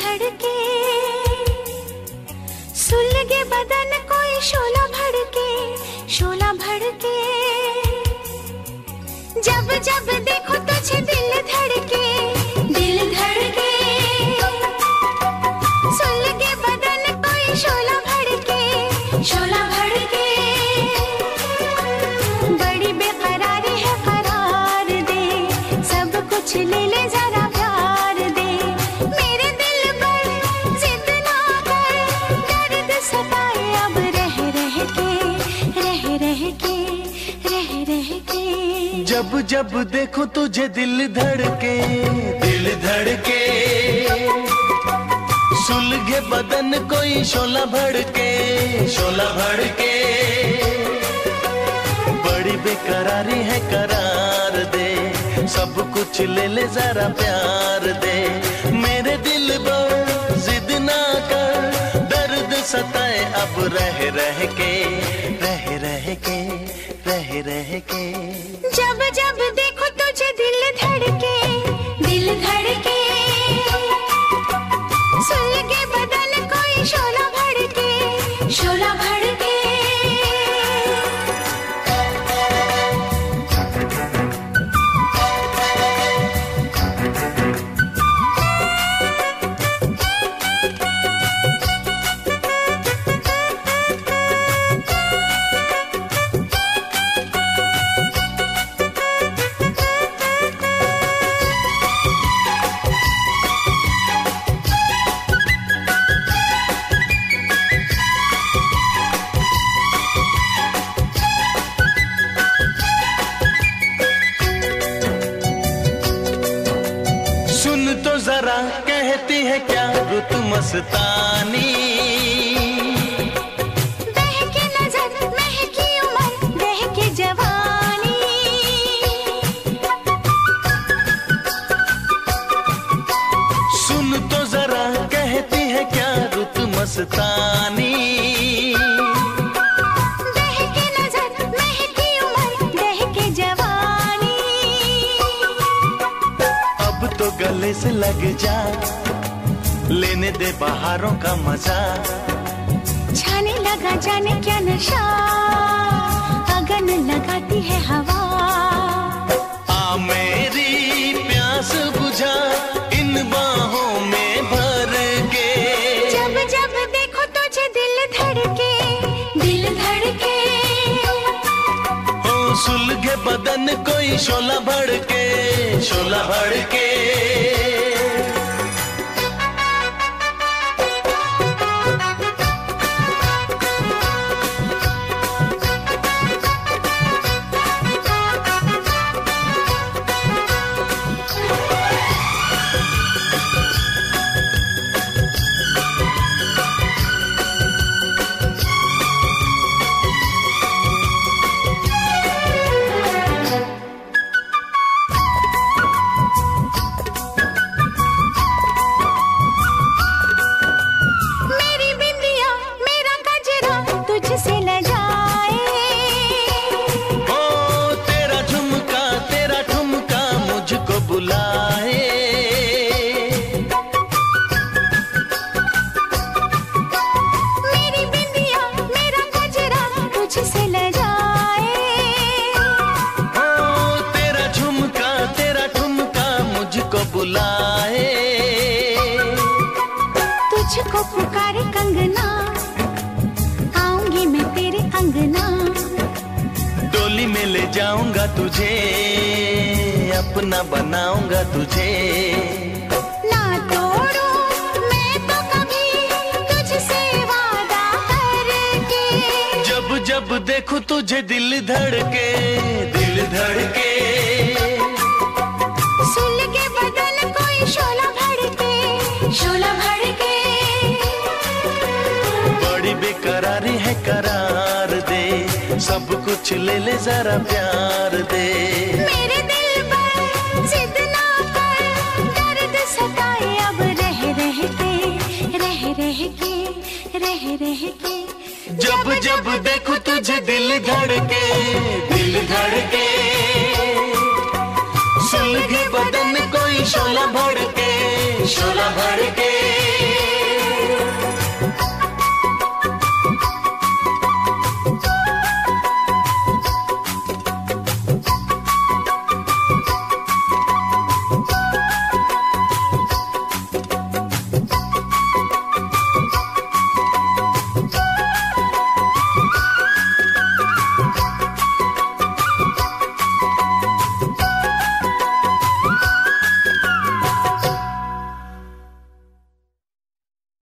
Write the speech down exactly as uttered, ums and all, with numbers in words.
धड़के, सुलगे बदन कोई शोला भड़के, शोला भड़के। जब जब देखो तुझे दिल धड़के, दिल धड़के। सुलगे बदन कोई शोला भड़के, शोला भड़के। बड़ी बेकरारी है करार दे, सब कुछ ले ले जरा प्यार दे। मेरे दिल पर जिद ना कर, दर्द सताए अब रह रह के, रह रह के, रह रह के। जब जब देखो तुझे दिल धड़के, दिल धड़के। सुलगे बदन कोई शोला भड़के, शोला भड़के। बड़ी बेकरारी है करार दे, सब कुछ ले ले जरा प्यार दे। मेरे दिल पर जिद ना कर, दर्द सताए अब रह रह के, रह रह के, रह रह के। जब जब देखो तुझे दिल धड़के, दिल धड़के। सुलगे बदन कोई शोला भड़के, शोला भड़के। तो जरा कहती है क्या रुत मस्तानी। बहके नजर, महकी उम्र, बहके जवानी। सुन तो जरा कहती है क्या रुत मस्तानी। बहके नजर, महकी उम्र, बहके जवानी। अब तो गले से लग जा, लेने दे बहारों का मजा। छाने लगा जाने क्या नशा, अगन लगाती है हवा। आ मेरी प्यास बुझा, इन बाहों में भर के। जब जब देखो तुझे दिल धड़के, दिल धड़के। हो सुलगे बदन कोई शोला भड़के, शोला भड़के। तुझसे लजाए, ओ तेरा झुमका, तेरा ठुमका मुझको बुलाए। मेरी बिंदिया, मेरा गजरा तुझसे लजाए। ओ तेरा झुमका, तेरा ठुमका मुझको बुलाए। तुझको पुकारे कंगना, मैं तेरे अंगना। डोली में ले जाऊंगा तुझे, अपना बनाऊंगा तुझे। ना तोड़ूं मैं तो कभी तुझसे वादा करके। जब जब देखूं तुझे दिल धड़के, दिल धड़के। सुलगे बदन कोई शोला भड़के, शोला भड़के। बड़ी बेकरारी है करार दे, सब कुछ ले ले जरा प्यार दे। मेरे दिल पर जिद ना कर, दर्द सताए अब रह रह के, रह रह के, रह रह के। जब जब देखूं तुझे दिल धड़के, दिल धड़के। सुलगे बदन कोई शोला भड़के, शोला भड़के।